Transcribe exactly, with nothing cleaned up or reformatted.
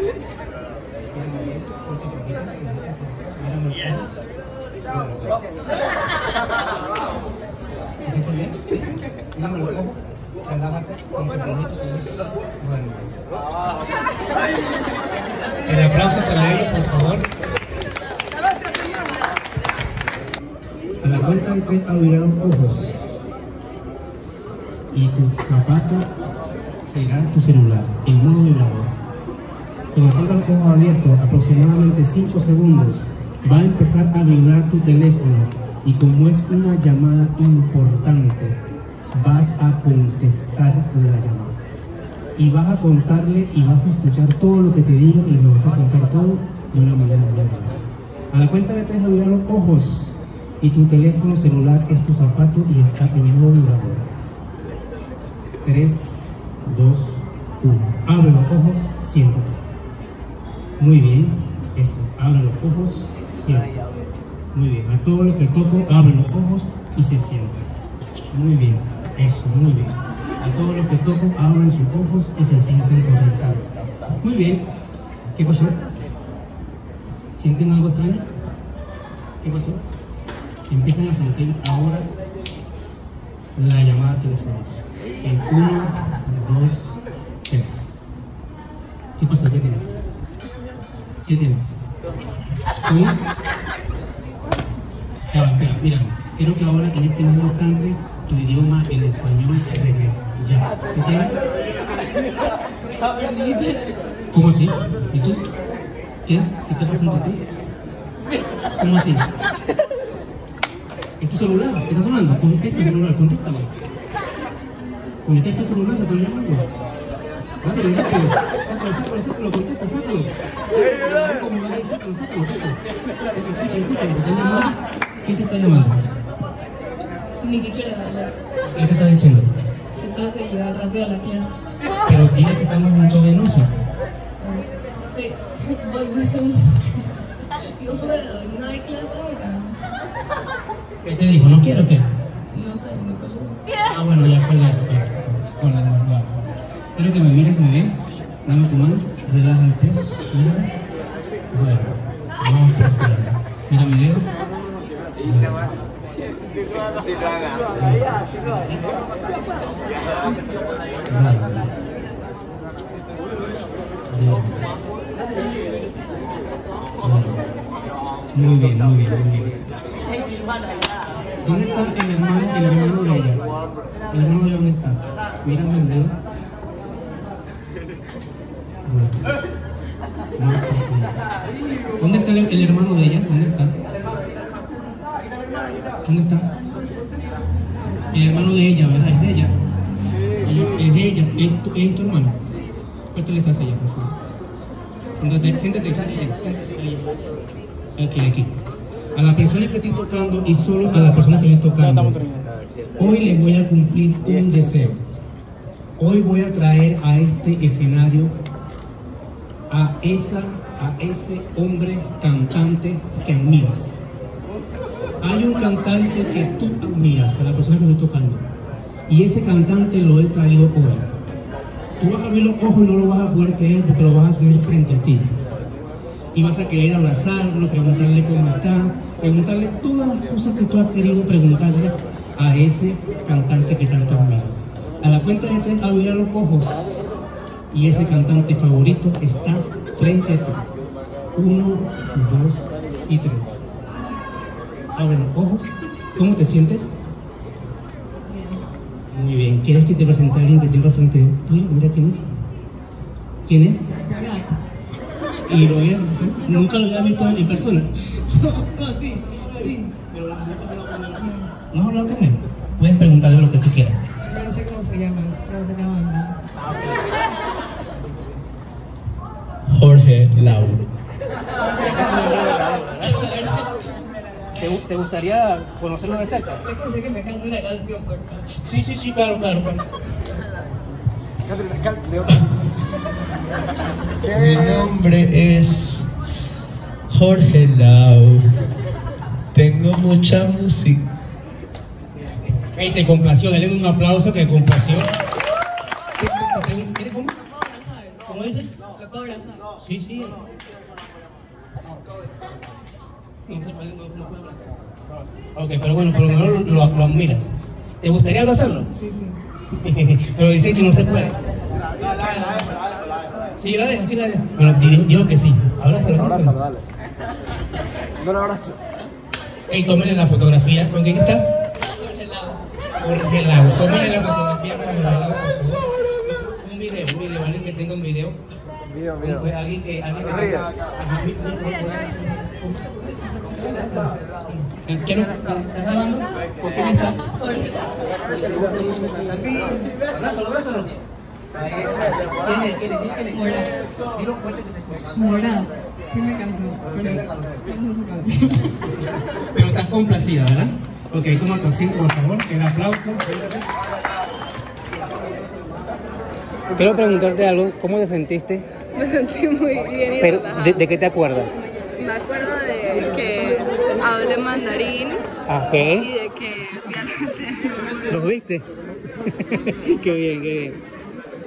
¿Te sientes bien? Mírame los ojos, relájate, ponte bonito. Bueno. El aplauso para ellos, por favor. A la cuenta de tres, abrirá los ojos. Y tu zapato será tu celular, el modo vibrador. Cuando tengas los ojos abiertos, aproximadamente cinco segundos, va a empezar a vibrar tu teléfono y como es una llamada importante, vas a contestar la llamada. Y vas a contarle y vas a escuchar todo lo que te digo y le vas a contar todo de una manera muy clara. A la cuenta de tres, abrirá los ojos y tu teléfono celular es tu zapato y está en modo vibrador. tres, dos, uno. Abre los ojos, siéntate. Muy bien, eso. Abre los ojos, siéntate. Muy bien. A todo lo que toco, abre los ojos y se sienta. Muy bien, eso, muy bien. A todo lo que toco, abren sus ojos y se sienten conectados. Muy bien. ¿Qué pasó? ¿Sienten algo extraño? ¿Qué pasó? Empiezan a sentir ahora la llamada telefónica. En uno, dos, tres. ¿Qué pasa? ¿Qué tienes? ¿Qué tienes? ¿Tú? Ya, espera, mírame. Quiero que ahora en este mismo instante tu idioma, el español, regrese. Ya. ¿Qué tienes? ¿Cómo así? ¿Y tú? ¿Qué? ¿Qué te pasa en ti? ¿Cómo así? ¿Es tu celular? ¿Qué está sonando? Contesta el celular, contéstame. Contesta el celular, te están llamando. Rápido, rápido. Sácalo, sácalo, sácalo, contesta, sácalo. Sácalo, sácalo, sácalo, eso. Eso, escucha, escucha, te están llamando. ¿Quién te está llamando? Mi teacher de ballet. ¿Qué te está diciendo? Que tengo que llegar rápido a la clase. Pero dile que estamos en un show de noche. Sí, voy un segundo. No puedo, no hay clase ahora. ¿Qué te dijo? ¿No quiero o qué? No sé, me colgó. Ah, bueno, ya con la con la mano. Quiero que me mires muy bien. Dame tu mano, relaja el pez, mírame. Bueno, vamos por fuera. Mira mi dedo. Muy bien, muy bien, muy bien. ¿Dónde está el hermano, el hermano de ella? ¿El hermano de dónde está? Mírame el dedo. Bueno. No, ¿dónde está el, el hermano de ella? ¿Dónde está? ¿Dónde está? El hermano de ella, ¿verdad? Es de ella. Es de ella. ¿Es tu, es tu hermano? Esto les hace ella, por favor. Siéntate, siéntate, siéntate. Aquí, aquí. A la persona que estoy tocando y solo a la persona que estoy tocando, hoy les voy a cumplir un deseo. Hoy voy a traer a este escenario a esa, a ese hombre cantante que admiras. Hay un cantante que tú admiras, a la persona que estoy tocando, y ese cantante lo he traído hoy. Tú vas a abrir los ojos y no lo vas a poder creer porque lo vas a tener frente a ti. Y vas a querer abrazarlo, preguntarle cómo está, preguntarle todas las cosas que tú has querido preguntarle a ese cantante que tanto admiras. A la cuenta de tres, abrirá los ojos y ese cantante favorito está frente a ti. Uno, dos y tres. Abre los ojos. ¿Cómo te sientes? Muy bien. ¿Quieres que te presente a alguien que tenga frente a ti? Mira quién es. ¿Quién es? Y lo había, nunca lo había visto en persona. No, sí, sí. ¿No has hablado con él? Puedes preguntarle lo que tú quieras. No sé cómo se llama. Se llama Jorge Lau. ¿Te, ¿Te gustaría conocerlo de cerca? Le pensé que me cante una canción, por favor. Sí, sí, sí, claro, claro, claro. Mi nombre es Jorge Lau. Tengo mucha música. Hey, te complació, dale un aplauso que te complació. ¿Quieres cómo? ¿Cómo dices? ¿Lo puedo abrazar? Sí, sí. No se puede, no, no puede abrazar. Ok, pero bueno, por lo menos lo, lo admiras. ¿Te gustaría abrazarlo? Sí, sí. Pero dicen que no se puede. Sí, la dejo, sí la dejo. Bueno, digo que sí. Abrázalo. Abrázalo, dale. No lo abrazo. Ey, tómenle la fotografía. ¿Con quién estás? Jorge Lau. Jorge Lau. Tómenle la fotografía para Jorge Lau, por favor. Un video, un video, alguien que tenga un video. Video, video. Pues alguien que, alguien que Ríe. tenga. Ajá, mi- mi- mi- ¿Quién estás grabando? ¿Con quién estás? Jorge Lau. Abrázalo, abrázalo. ¿Quién es? ¿Quién es? ¿Quién es? Mora. Dilo fuerte que se escucha. Mora. Sí me cantó, pero no su canción. Pero estás complacida, ¿verdad? Ok, toma tu asiento, por favor. El aplauso. Quiero preguntarte algo. ¿Cómo te sentiste? Me sentí muy bien y Pero, relajada. ¿de, de qué te acuerdas? Me acuerdo de que hablé mandarín Ah, y ¿qué? de que vi a la gente. ¿Los viste? Qué bien, qué bien.